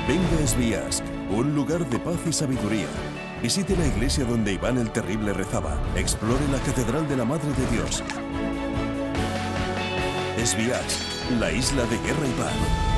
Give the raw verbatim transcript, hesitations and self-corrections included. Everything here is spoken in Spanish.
Venga a SVIYAZHSK, un lugar de paz y sabiduría. Visite la iglesia donde Iván el Terrible rezaba. Explore la Catedral de la Madre de Dios. SVIYAZHSK, la isla de guerra y paz.